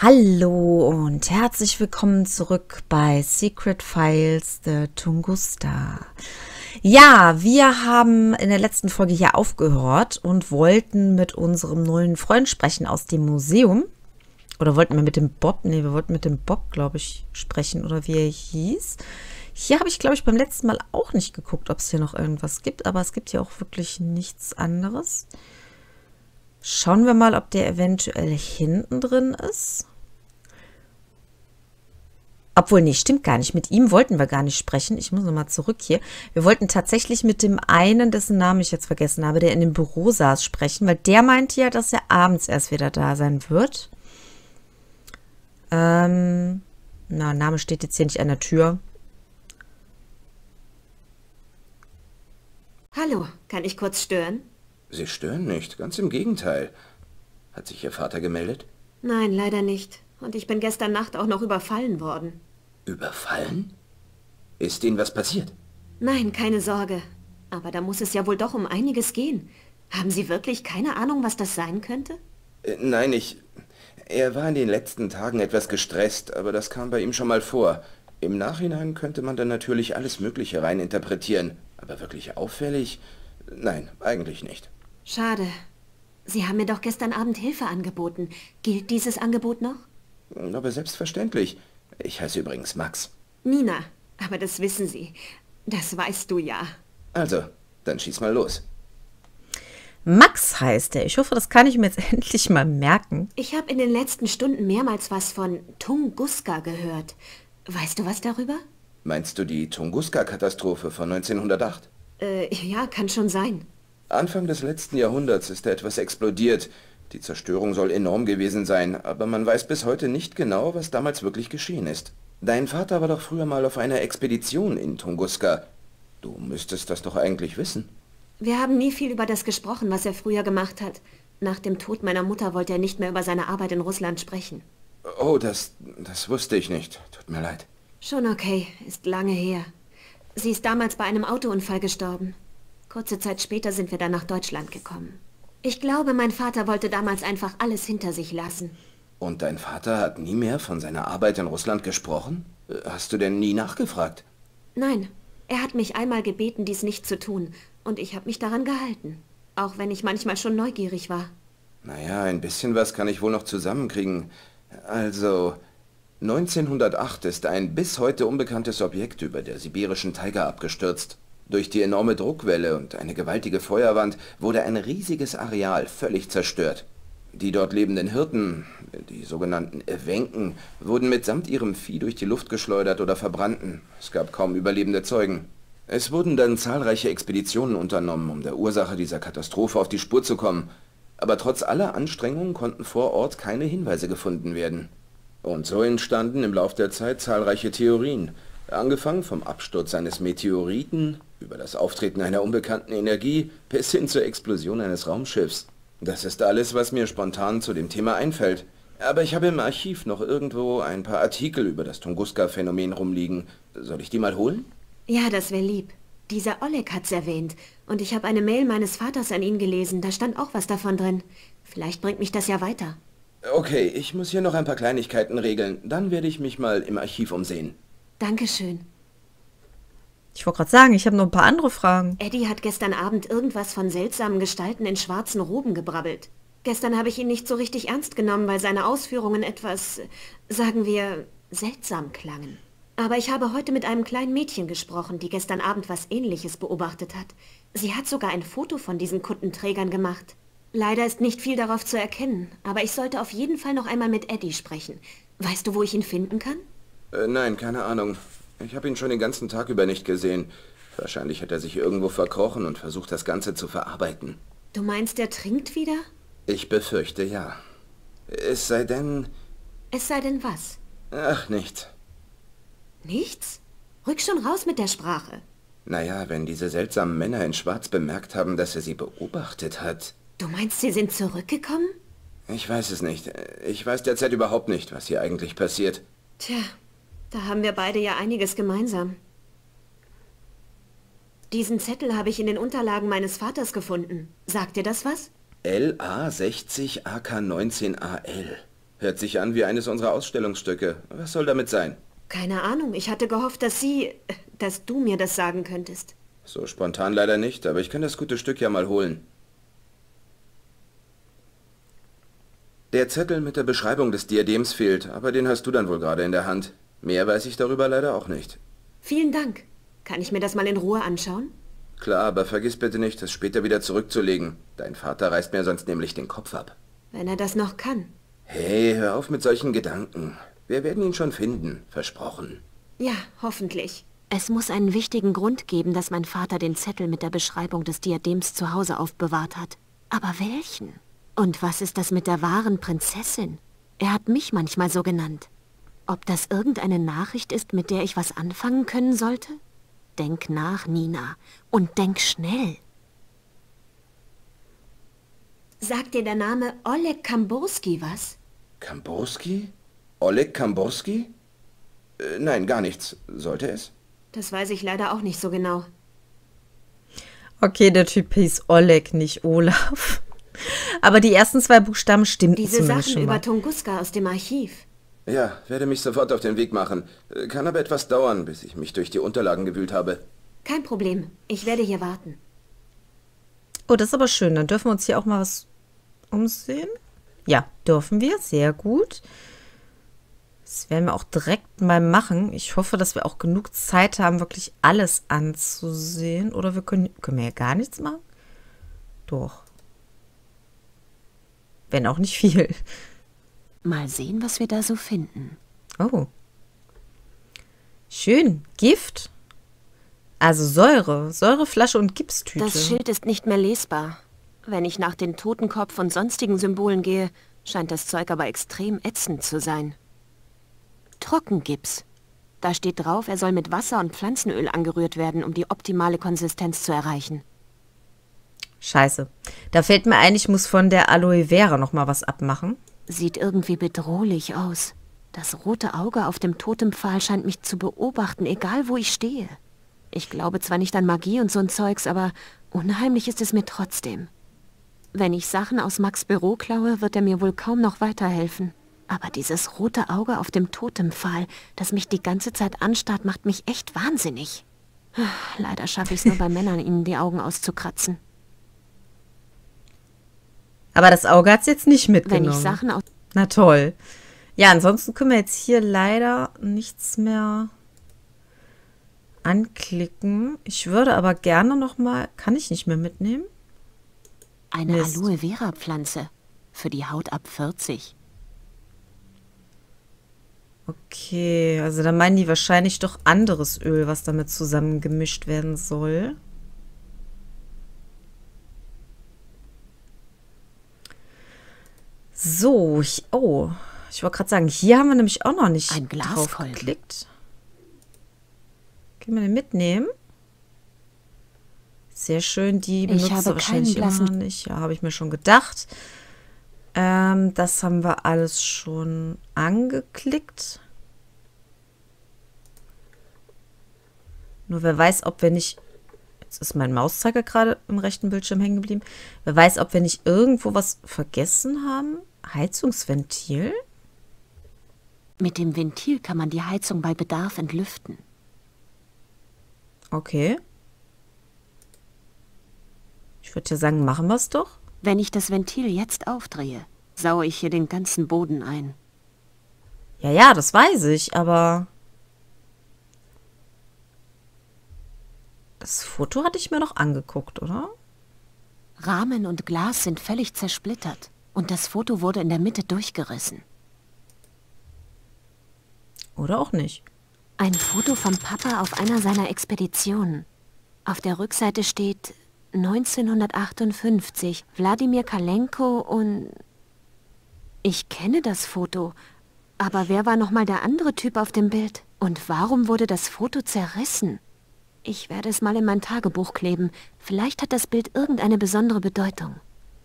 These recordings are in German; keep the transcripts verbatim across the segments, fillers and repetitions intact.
Hallo und herzlich willkommen zurück bei Secret Files de Tunguska. Ja, wir haben in der letzten Folge hier aufgehört und wollten mit unserem neuen Freund sprechen aus dem Museum. Oder wollten wir mit dem Bob? Nee, wir wollten mit dem Bob, glaube ich, sprechen oder wie er hieß. Hier habe ich, glaube ich, beim letzten Mal auch nicht geguckt, ob es hier noch irgendwas gibt. Aber es gibt hier auch wirklich nichts anderes. Schauen wir mal, ob der eventuell hinten drin ist. Obwohl, nee, stimmt gar nicht. Mit ihm wollten wir gar nicht sprechen. Ich muss nochmal zurück hier. Wir wollten tatsächlich mit dem einen, dessen Namen ich jetzt vergessen habe, der in dem Büro saß, sprechen, weil der meinte ja, dass er abends erst wieder da sein wird. Ähm, na, Name steht jetzt hier nicht an der Tür. Hallo, kann ich kurz stören? Sie stören nicht, ganz im Gegenteil. Hat sich Ihr Vater gemeldet? Nein, leider nicht. Und ich bin gestern Nacht auch noch überfallen worden. Überfallen? Ist Ihnen was passiert? Nein, keine Sorge. Aber da muss es ja wohl doch um einiges gehen. Haben Sie wirklich keine Ahnung, was das sein könnte? Äh, nein, ich... Er war in den letzten Tagen etwas gestresst, aber das kam bei ihm schon mal vor. Im Nachhinein könnte man dann natürlich alles Mögliche reininterpretieren. Aber wirklich auffällig? Nein, eigentlich nicht. Schade. Sie haben mir doch gestern Abend Hilfe angeboten. Gilt dieses Angebot noch? Aber selbstverständlich. Ich heiße übrigens Max. Nina, aber das wissen Sie. Das weißt du ja. Also, dann schieß mal los. Max heißt er. Ich hoffe, das kann ich mir jetzt endlich mal merken. Ich habe in den letzten Stunden mehrmals was von Tunguska gehört. Weißt du was darüber? Meinst du die Tunguska-Katastrophe von neunzehnhundertacht? Äh, ja, kann schon sein. Anfang des letzten Jahrhunderts ist da etwas explodiert. Die Zerstörung soll enorm gewesen sein, aber man weiß bis heute nicht genau, was damals wirklich geschehen ist. Dein Vater war doch früher mal auf einer Expedition in Tunguska. Du müsstest das doch eigentlich wissen. Wir haben nie viel über das gesprochen, was er früher gemacht hat. Nach dem Tod meiner Mutter wollte er nicht mehr über seine Arbeit in Russland sprechen. Oh, das, das wusste ich nicht. Tut mir leid. Schon okay, ist lange her. Sie ist damals bei einem Autounfall gestorben. Kurze Zeit später sind wir dann nach Deutschland gekommen. Ich glaube, mein Vater wollte damals einfach alles hinter sich lassen. Und dein Vater hat nie mehr von seiner Arbeit in Russland gesprochen? Hast du denn nie nachgefragt? Nein, er hat mich einmal gebeten, dies nicht zu tun. Und ich habe mich daran gehalten. Auch wenn ich manchmal schon neugierig war. Naja, ein bisschen was kann ich wohl noch zusammenkriegen. Also, neunzehnhundertacht ist ein bis heute unbekanntes Objekt über der sibirischen Taiga abgestürzt. Durch die enorme Druckwelle und eine gewaltige Feuerwand wurde ein riesiges Areal völlig zerstört. Die dort lebenden Hirten, die sogenannten Ewenken, wurden mitsamt ihrem Vieh durch die Luft geschleudert oder verbrannten. Es gab kaum überlebende Zeugen. Es wurden dann zahlreiche Expeditionen unternommen, um der Ursache dieser Katastrophe auf die Spur zu kommen. Aber trotz aller Anstrengungen konnten vor Ort keine Hinweise gefunden werden. Und so entstanden im Lauf der Zeit zahlreiche Theorien. Angefangen vom Absturz eines Meteoriten, über das Auftreten einer unbekannten Energie, bis hin zur Explosion eines Raumschiffs. Das ist alles, was mir spontan zu dem Thema einfällt. Aber ich habe im Archiv noch irgendwo ein paar Artikel über das Tunguska-Phänomen rumliegen. Soll ich die mal holen? Ja, das wäre lieb. Dieser Oleg hat's erwähnt. Und ich habe eine Mail meines Vaters an ihn gelesen. Da stand auch was davon drin. Vielleicht bringt mich das ja weiter. Okay, ich muss hier noch ein paar Kleinigkeiten regeln. Dann werde ich mich mal im Archiv umsehen. Dankeschön. Ich wollte gerade sagen, ich habe noch ein paar andere Fragen. Eddie hat gestern Abend irgendwas von seltsamen Gestalten in schwarzen Roben gebrabbelt. Gestern habe ich ihn nicht so richtig ernst genommen, weil seine Ausführungen etwas, sagen wir, seltsam klangen. Aber ich habe heute mit einem kleinen Mädchen gesprochen, die gestern Abend was Ähnliches beobachtet hat. Sie hat sogar ein Foto von diesen Kuttenträgern gemacht. Leider ist nicht viel darauf zu erkennen, aber ich sollte auf jeden Fall noch einmal mit Eddie sprechen. Weißt du, wo ich ihn finden kann? Äh, nein, keine Ahnung. Ich habe ihn schon den ganzen Tag über nicht gesehen. Wahrscheinlich hat er sich irgendwo verkrochen und versucht, das Ganze zu verarbeiten. Du meinst, er trinkt wieder? Ich befürchte, ja. Es sei denn... Es sei denn was? Ach, nichts. Nichts? Rück schon raus mit der Sprache. Naja, wenn diese seltsamen Männer in Schwarz bemerkt haben, dass er sie beobachtet hat... Du meinst, sie sind zurückgekommen? Ich weiß es nicht. Ich weiß derzeit überhaupt nicht, was hier eigentlich passiert. Tja, da haben wir beide ja einiges gemeinsam. Diesen Zettel habe ich in den Unterlagen meines Vaters gefunden. Sagt dir das was? L A sechzig A K neunzehn A L. Hört sich an wie eines unserer Ausstellungsstücke. Was soll damit sein? Keine Ahnung, ich hatte gehofft, dass Sie, dass du mir das sagen könntest. So spontan leider nicht, aber ich kann das gute Stück ja mal holen. Der Zettel mit der Beschreibung des Diadems fehlt, aber den hast du dann wohl gerade in der Hand. Mehr weiß ich darüber leider auch nicht. Vielen Dank. Kann ich mir das mal in Ruhe anschauen? Klar, aber vergiss bitte nicht, es später wieder zurückzulegen. Dein Vater reißt mir sonst nämlich den Kopf ab. Wenn er das noch kann. Hey, hör auf mit solchen Gedanken. Wir werden ihn schon finden, versprochen. Ja, hoffentlich. Es muss einen wichtigen Grund geben, dass mein Vater den Zettel mit der Beschreibung des Diadems zu Hause aufbewahrt hat. Aber welchen? Und was ist das mit der wahren Prinzessin? Er hat mich manchmal so genannt. Ob das irgendeine Nachricht ist, mit der ich was anfangen können sollte? Denk nach, Nina. Und denk schnell. Sagt dir der Name Oleg Kamborski was? Kamborski? Oleg Kamborski? Äh, nein, gar nichts. Sollte es? Das weiß ich leider auch nicht so genau. Okay, der Typ hieß Oleg, nicht Olaf. Aber die ersten zwei Buchstaben stimmten Diese zumindest Sachen schon über mal. Tunguska aus dem Archiv. Ja, werde mich sofort auf den Weg machen. Äh, Kann aber etwas dauern, bis ich mich durch die Unterlagen gewühlt habe. Kein Problem. Ich werde hier warten. Oh, das ist aber schön. Dann dürfen wir uns hier auch mal was umsehen. Ja, dürfen wir. Sehr gut. Das werden wir auch direkt mal machen. Ich hoffe, dass wir auch genug Zeit haben, wirklich alles anzusehen. Oder wir können, können wir ja gar nichts machen? Doch. Wenn auch nicht viel. Mal sehen, was wir da so finden. Oh. Schön. Gift. Also Säure. Säureflasche und Gipstüte. Das Schild ist nicht mehr lesbar. Wenn ich nach den Totenkopf und sonstigen Symbolen gehe, scheint das Zeug aber extrem ätzend zu sein. Trockengips. Da steht drauf, er soll mit Wasser und Pflanzenöl angerührt werden, um die optimale Konsistenz zu erreichen. Scheiße. Da fällt mir ein, ich muss von der Aloe Vera noch mal was abmachen. Sieht irgendwie bedrohlich aus. Das rote Auge auf dem Totempfahl scheint mich zu beobachten, egal wo ich stehe. Ich glaube zwar nicht an Magie und so ein Zeugs, aber unheimlich ist es mir trotzdem. Wenn ich Sachen aus Max' Büro klaue, wird er mir wohl kaum noch weiterhelfen. Aber dieses rote Auge auf dem Totempfahl, das mich die ganze Zeit anstarrt, macht mich echt wahnsinnig. Leider schaffe ich es nur bei Männern, ihnen die Augen auszukratzen. Aber das Auge hat es jetzt nicht Wenn mitgenommen. ich Sachen aus... Na toll. Ja, ansonsten können wir jetzt hier leider nichts mehr anklicken. Ich würde aber gerne noch mal... Kann ich nicht mehr mitnehmen? Eine Mist. Aloe Vera Pflanze. Für die Haut ab vierzig. Okay, also dann meinen die wahrscheinlich doch anderes Öl, was damit zusammengemischt werden soll. So, ich, oh, ich wollte gerade sagen, hier haben wir nämlich auch noch nicht Ein drauf Glaskolben. geklickt. Können wir den mitnehmen? Sehr schön, die benutzt habe er wahrscheinlich keinen blassen- immer nicht. Ja, habe ich mir schon gedacht. Ähm, das haben wir alles schon angeklickt. Nur wer weiß, ob wir nicht... Jetzt ist mein Mauszeiger gerade im rechten Bildschirm hängen geblieben. Wer weiß, ob wir nicht irgendwo was vergessen haben? Heizungsventil? Mit dem Ventil kann man die Heizung bei Bedarf entlüften. Okay. Ich würde ja sagen, machen wir es doch. Wenn ich das Ventil jetzt aufdrehe, saue ich hier den ganzen Boden ein. Ja, ja, das weiß ich, aber... Das Foto hatte ich mir noch angeguckt, oder? Rahmen und Glas sind völlig zersplittert und das Foto wurde in der Mitte durchgerissen. Oder auch nicht. Ein Foto vom Papa auf einer seiner Expeditionen. Auf der Rückseite steht neunzehnhundertachtundfünfzig, Wladimir Kalenko und... Ich kenne das Foto, aber wer war nochmal der andere Typ auf dem Bild? Und warum wurde das Foto zerrissen? Ich werde es mal in mein Tagebuch kleben. Vielleicht hat das Bild irgendeine besondere Bedeutung.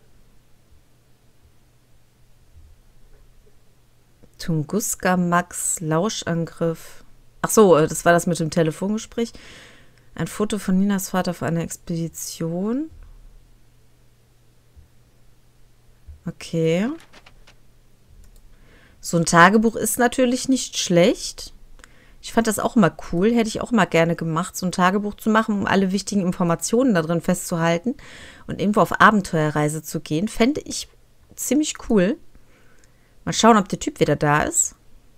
Tunguska Max Lauschangriff. Ach so, äh, das war das mit dem Telefongespräch. Ein Foto von Ninas Vater auf einer Expedition. Okay. So ein Tagebuch ist natürlich nicht schlecht. Ich fand das auch immer cool, hätte ich auch mal gerne gemacht, so ein Tagebuch zu machen, um alle wichtigen Informationen da drin festzuhalten und irgendwo auf Abenteuerreise zu gehen. Fände ich ziemlich cool. Mal schauen, ob der Typ wieder da ist.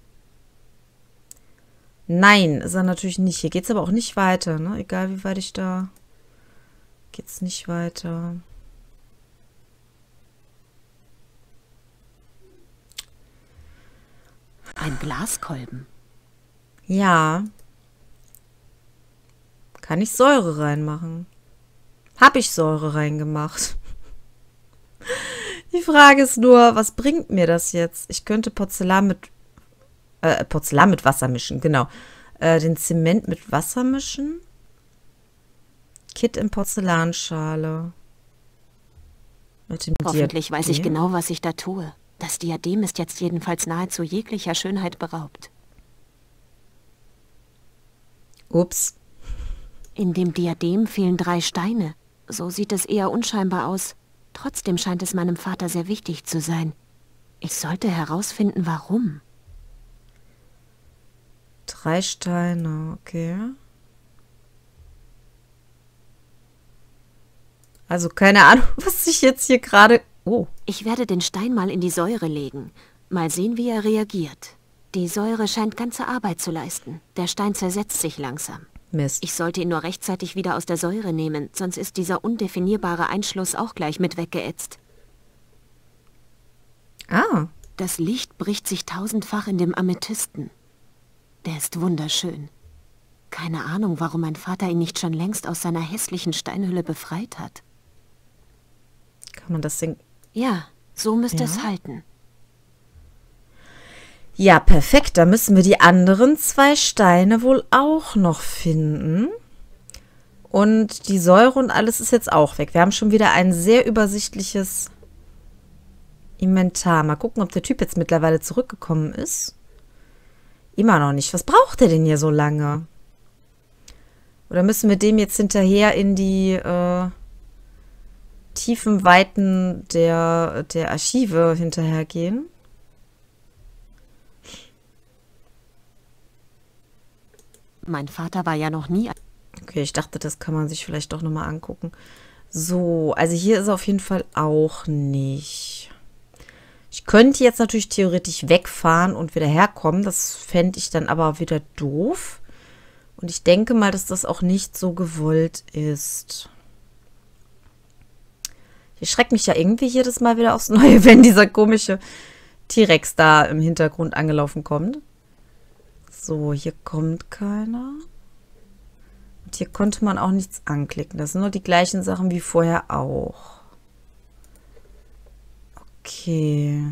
Nein, ist er natürlich nicht. Hier geht es aber auch nicht weiter, ne? Egal wie weit ich da... Geht's nicht weiter. Ein Glaskolben. Ja. Kann ich Säure reinmachen? Hab ich Säure reingemacht? Die Frage ist nur, was bringt mir das jetzt? Ich könnte Porzellan mit äh, Porzellan mit Wasser mischen, genau. Äh, den Zement mit Wasser mischen. Kit in Porzellanschale. Mit dem Hoffentlich weiß ich Diadem. genau, was ich da tue. Das Diadem ist jetzt jedenfalls nahezu jeglicher Schönheit beraubt. Ups. In dem Diadem fehlen drei Steine. So sieht es eher unscheinbar aus. Trotzdem scheint es meinem Vater sehr wichtig zu sein. Ich sollte herausfinden, warum. Drei Steine, okay. Also keine Ahnung, was ich jetzt hier gerade... Oh. Ich werde den Stein mal in die Säure legen. Mal sehen, wie er reagiert. Die Säure scheint ganze Arbeit zu leisten. Der Stein zersetzt sich langsam. Mist. Ich sollte ihn nur rechtzeitig wieder aus der Säure nehmen, sonst ist dieser undefinierbare Einschluss auch gleich mit weggeätzt. Ah. Das Licht bricht sich tausendfach in dem Amethysten. Der ist wunderschön. Keine Ahnung, warum mein Vater ihn nicht schon längst aus seiner hässlichen Steinhülle befreit hat. Kann man das Ding... Ja, so müsste Ja. es halten. Ja, perfekt. Da müssen wir die anderen zwei Steine wohl auch noch finden. Und die Säure und alles ist jetzt auch weg. Wir haben schon wieder ein sehr übersichtliches Inventar. Mal gucken, ob der Typ jetzt mittlerweile zurückgekommen ist. Immer noch nicht. Was braucht er denn hier so lange? Oder müssen wir dem jetzt hinterher in die äh, tiefen Weiten der, der Archive hinterhergehen? Mein Vater war ja noch nie... Okay, ich dachte, das kann man sich vielleicht doch nochmal angucken. So, also hier ist er auf jeden Fall auch nicht. Ich könnte jetzt natürlich theoretisch wegfahren und wieder herkommen. Das fände ich dann aber wieder doof. Und ich denke mal, dass das auch nicht so gewollt ist. Ich schrecke mich ja irgendwie jedes Mal wieder aufs Neue, wenn dieser komische T-Rex da im Hintergrund angelaufen kommt. So, hier kommt keiner. Und hier konnte man auch nichts anklicken. Das sind nur die gleichen Sachen wie vorher auch. Okay.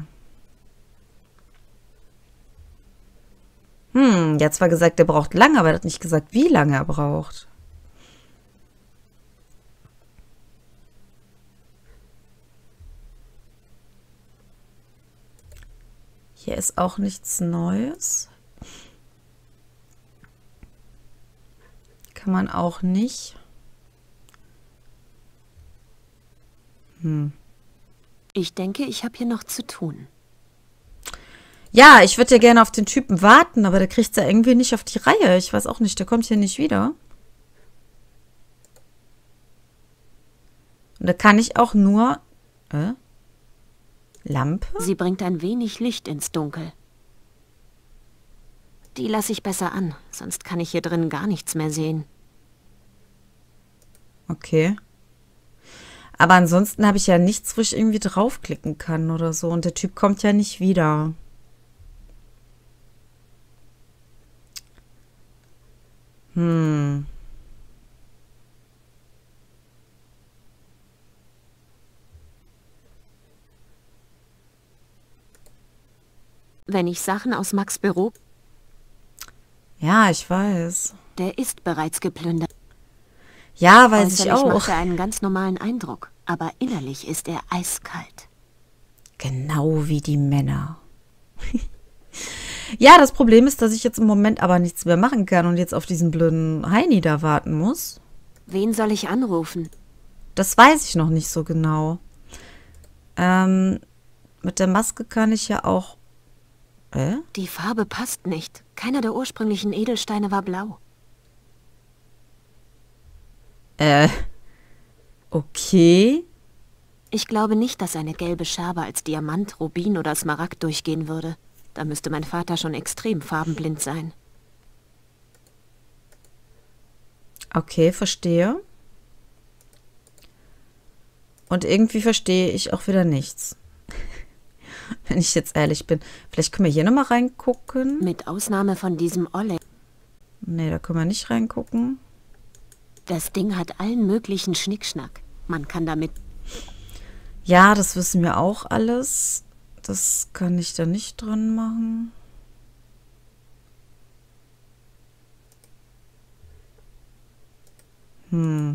Hm, der hat zwar gesagt, der braucht lange, aber er hat nicht gesagt, wie lange er braucht. Hier ist auch nichts Neues. Kann man auch nicht. Hm. Ich denke, ich habe hier noch zu tun. Ja, ich würde ja gerne auf den Typen warten, aber der kriegt es ja irgendwie nicht auf die Reihe. Ich weiß auch nicht, der kommt hier nicht wieder. Und da kann ich auch nur... Äh? Lampe? Sie bringt ein wenig Licht ins Dunkel. Die lasse ich besser an, sonst kann ich hier drin gar nichts mehr sehen. Okay. Aber ansonsten habe ich ja nichts, wo ich irgendwie draufklicken kann oder so. Und der Typ kommt ja nicht wieder. Hm. Wenn ich Sachen aus Max' Büro... Ja, ich weiß. Der ist bereits geplündert. Ja, weiß ich Äußerlich auch. macht er einen ganz normalen Eindruck, aber innerlich ist er eiskalt. Genau wie die Männer. Ja, das Problem ist, dass ich jetzt im Moment aber nichts mehr machen kann und jetzt auf diesen blöden Heini da warten muss. Wen soll ich anrufen? Das weiß ich noch nicht so genau. Ähm, mit der Maske kann ich ja auch Äh? Die Farbe passt nicht. Keiner der ursprünglichen Edelsteine war blau. Äh. Okay. Ich glaube nicht, dass eine gelbe Scherbe als Diamant, Rubin oder Smaragd durchgehen würde. Da müsste mein Vater schon extrem farbenblind sein. Okay, verstehe. Und irgendwie verstehe ich auch wieder nichts. Wenn ich jetzt ehrlich bin. Vielleicht können wir hier nochmal reingucken. Mit Ausnahme von diesem Oleg. Nee, da können wir nicht reingucken. Das Ding hat allen möglichen Schnickschnack. Man kann damit... Ja, das wissen wir auch alles. Das kann ich da nicht dran machen. Hm.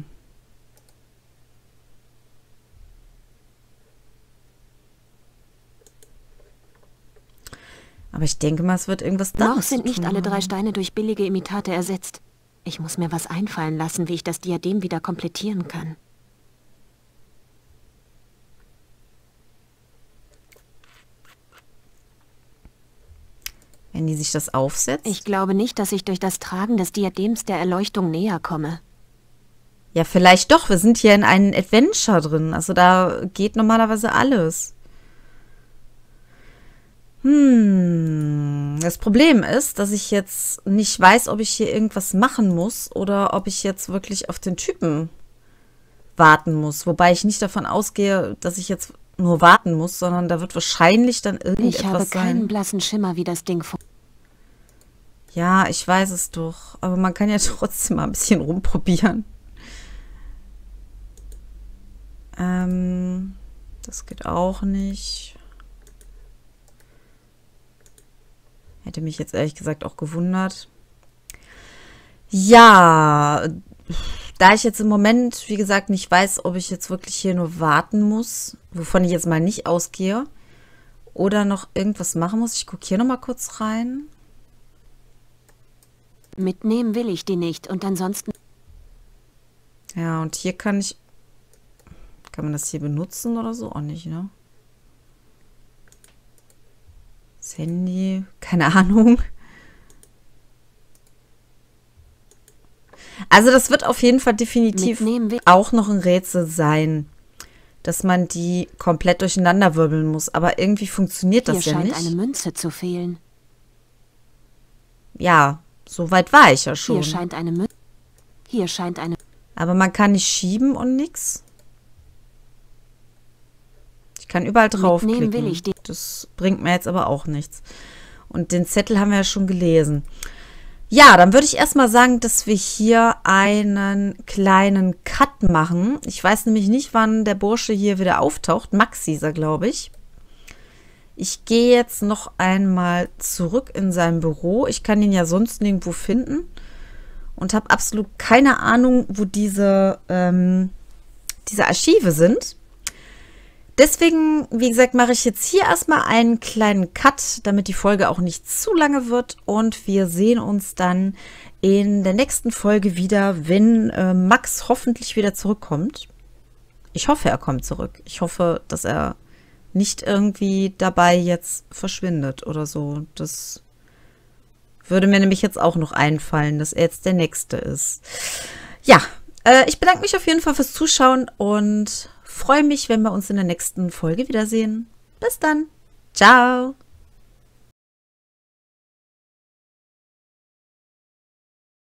Aber ich denke mal, es wird irgendwas da. Noch sind nicht alle drei Steine durch billige Imitate ersetzt. Ich muss mir was einfallen lassen, wie ich das Diadem wieder komplettieren kann. Wenn die sich das aufsetzt? Ich glaube nicht, dass ich durch das Tragen des Diadems der Erleuchtung näher komme. Ja, vielleicht doch. Wir sind hier in einem Adventure drin. Also da geht normalerweise alles. Hm. Das Problem ist, dass ich jetzt nicht weiß, ob ich hier irgendwas machen muss oder ob ich jetzt wirklich auf den Typen warten muss. Wobei ich nicht davon ausgehe, dass ich jetzt nur warten muss, sondern da wird wahrscheinlich dann irgendetwas sein. Ich habe keinen blassen Schimmer, wie das Ding funktioniert. Ja, ich weiß es doch. Aber man kann ja trotzdem mal ein bisschen rumprobieren. Ähm, das geht auch nicht. Hätte mich jetzt ehrlich gesagt auch gewundert. Ja, da ich jetzt im Moment, wie gesagt, nicht weiß, ob ich jetzt wirklich hier nur warten muss, wovon ich jetzt mal nicht ausgehe, oder noch irgendwas machen muss. Ich gucke hier noch mal kurz rein. Mitnehmen will ich die nicht und ansonsten... Ja, und hier kann ich... Kann man das hier benutzen oder so? Auch nicht, ne? Das Handy, keine Ahnung. Also das wird auf jeden Fall definitiv auch noch ein Rätsel sein, dass man die komplett durcheinander wirbeln muss. Aber irgendwie funktioniert das ja nicht. Hier scheint eine Münze zu fehlen. Ja, so weit war ich ja schon. Hier scheint eine Münze. Hier scheint eine... Aber man kann nicht schieben und nix. Ich kann überall draufklicken. Will ich das bringt mir jetzt aber auch nichts. Und den Zettel haben wir ja schon gelesen. Ja, dann würde ich erstmal sagen, dass wir hier einen kleinen Cut machen. Ich weiß nämlich nicht, wann der Bursche hier wieder auftaucht. Max hieß er, glaube ich. Ich gehe jetzt noch einmal zurück in sein Büro. Ich kann ihn ja sonst nirgendwo finden. Und habe absolut keine Ahnung, wo diese, ähm, diese Archive sind. Deswegen, wie gesagt, mache ich jetzt hier erstmal einen kleinen Cut, damit die Folge auch nicht zu lange wird. Und wir sehen uns dann in der nächsten Folge wieder, wenn äh, Max hoffentlich wieder zurückkommt. Ich hoffe, er kommt zurück. Ich hoffe, dass er nicht irgendwie dabei jetzt verschwindet oder so. Das würde mir nämlich jetzt auch noch einfallen, dass er jetzt der Nächste ist. Ja, äh, ich bedanke mich auf jeden Fall fürs Zuschauen und freue mich, wenn wir uns in der nächsten Folge wiedersehen. Bis dann. Ciao.